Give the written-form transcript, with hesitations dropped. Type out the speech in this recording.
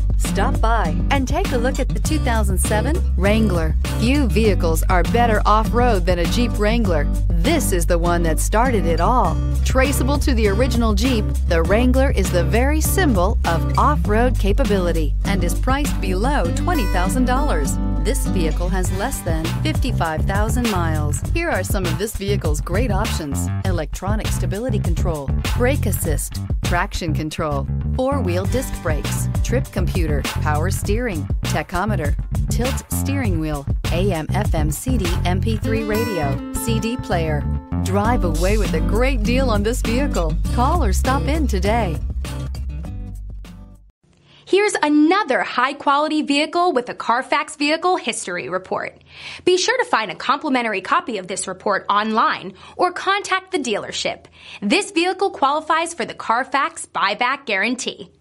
Stop by and take a look at the 2007 Wrangler. Few vehicles are better off-road than a Jeep Wrangler. This is the one that started it all. Traceable to the original Jeep, the Wrangler is the very symbol of off-road capability and is priced below $20,000. This vehicle has less than 55,000 miles. Here are some of this vehicle's great options: electronic stability control, brake assist, traction control, four-wheel disc brakes, trip computer, power steering, tachometer, tilt steering wheel, AM/FM CD MP3 radio, CD player. Drive away with a great deal on this vehicle. Call or stop in today. Here's another high-quality vehicle with a Carfax Vehicle History Report. Be sure to find a complimentary copy of this report online or contact the dealership. This vehicle qualifies for the Carfax Buyback Guarantee.